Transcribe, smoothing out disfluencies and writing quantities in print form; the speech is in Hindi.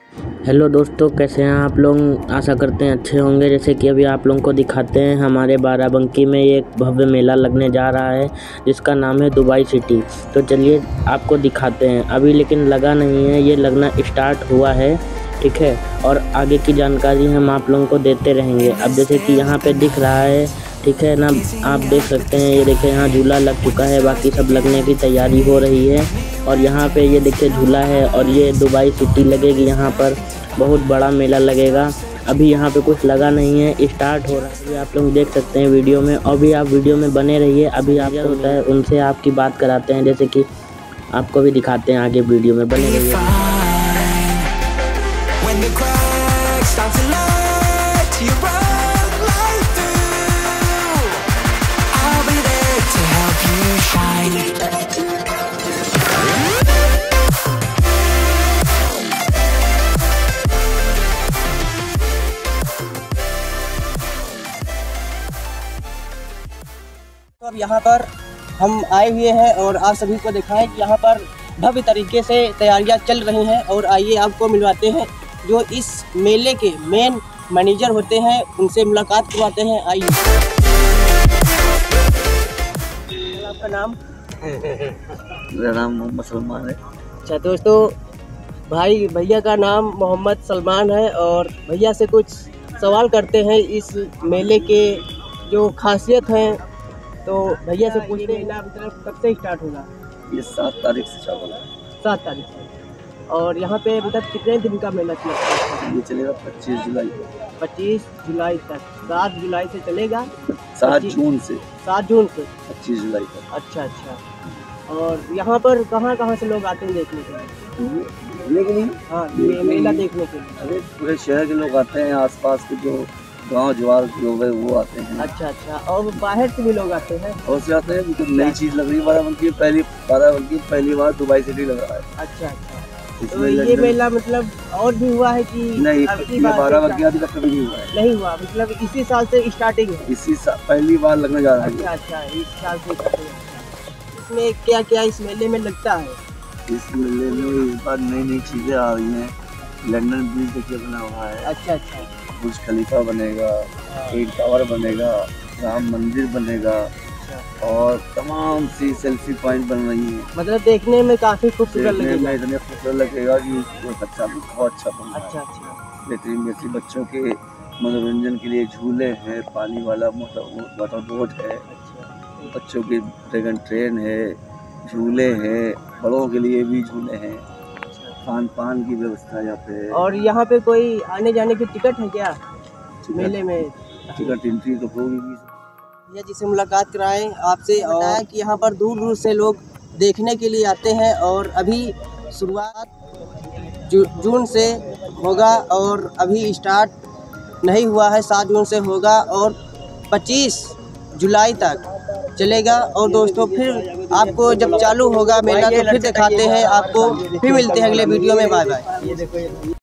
हेलो दोस्तों, कैसे हैं आप लोग। आशा करते हैं अच्छे होंगे। जैसे कि अभी आप लोगों को दिखाते हैं, हमारे बाराबंकी में एक भव्य मेला लगने जा रहा है जिसका नाम है दुबई सिटी। तो चलिए आपको दिखाते हैं। अभी लेकिन लगा नहीं है, ये लगना स्टार्ट हुआ है, ठीक है। और आगे की जानकारी हम आप लोगों को देते रहेंगे। अब जैसे कि यहाँ पे दिख रहा है, ठीक है ना, आप देख सकते हैं। ये देखिए यहाँ झूला लग चुका है, बाकी सब लगने की तैयारी हो रही है। और यहाँ पे ये देखिए झूला है और ये दुबई सिटी लगेगी। यहाँ पर बहुत बड़ा मेला लगेगा। अभी यहाँ पे कुछ लगा नहीं है, स्टार्ट हो रहा है। अभी आप लोग देख सकते हैं वीडियो में। अभी आप वीडियो में बने रहिए। अभी आप होता है उनसे आपकी बात कराते हैं, जैसे कि आपको भी दिखाते हैं। आगे वीडियो में बने रहिए। तो अब यहाँ पर हम आए हुए हैं और आप सभी को दिखाएं कि यहाँ पर भव्य तरीके से तैयारियाँ चल रही हैं। और आइए आपको मिलवाते हैं जो इस मेले के मेन मैनेजर होते हैं, उनसे मुलाकात करवाते हैं। आइए। आपका नाम? मेरा नाम मोहम्मद सलमान है। अच्छा दोस्तों, भैया का नाम मोहम्मद सलमान है और भैया से कुछ सवाल करते हैं इस मेले के जो खासियत हैं। तो भैया से पूछते हैं, मतलब कब से स्टार्ट होगा? ये 7 तारीख से चालू होगा। 7 तारीख से। और यहाँ पे मतलब कितने दिन का मेला चलता है? ये चलेगा 25 जुलाई। 25 जुलाई तक। 7 जुलाई से चलेगा? 7 जून से 7 जून से 25 जुलाई तक। अच्छा अच्छा। और यहाँ पर कहाँ से लोग आते हैं देखने के लिए? देखने के लिए? हाँ, ये मेला देखने के लिए। अरे पूरे शहर के लोग आते हैं, आसपास के जो गांव जवार के लोग हैं वो आते हैं। अच्छा अच्छा। और बाहर से भी लोग आते हैं? और से आते हैं, बिल्कुल नई चीज़ लग रही है। बाराबंकी पहली बार दुबई सिटी लग रहा है। अच्छा अच्छा। तो ये मेला मतलब और भी हुआ है कि नहीं? बाराबंकी अभी तक कभी नहीं हुआ है। नहीं हुआ, मतलब इसी साल से स्टार्टिंग है? इसी साल पहली बार लगने जा रहा है। अच्छा अच्छा, इस साल से स्टार्टिंग है। इसमें क्या क्या इस मेले में लगता है? इस मेले में इस बार नई नई चीज़ें आ रही हैं। लंदन ब्रिज देखिए बना हुआ है। अच्छा अच्छा। बुर्ज खलीफा बनेगा, एक टावर बनेगा, राम मंदिर बनेगा और तमाम सी सेल्फी पॉइंट बन रही है। मतलब देखने में काफी खूबसूरत लगेगा। इतने खूबसूरत लगेगा कि कोई बच्चा भी बहुत अच्छा बन रहा है। अच्छा अच्छा। बेहतरीन बेहतरीन बच्चों के मनोरंजन के लिए झूले हैं, पानी वाला वाटर बोट है, बच्चों की ड्रैगन ट्रेन है, झूले हैं, बड़ों के लिए भी झूले हैं, खान पान की व्यवस्था यहाँ पे। और यहाँ पे कोई आने जाने की टिकट है क्या मेले में? टिकट एंट्री तो होगी। भैया जी से मुलाकात कराएं आपसे। बताया कि यहाँ पर दूर दूर से लोग देखने के लिए आते हैं। और अभी शुरुआत जून से होगा और अभी स्टार्ट नहीं हुआ है। 7 जून से होगा और 25 जुलाई तक चलेगा। और दोस्तों फिर आपको जब चालू होगा मेला तो फिर दिखाते हैं आपको। फिर मिलते हैं अगले वीडियो में। Bye bye.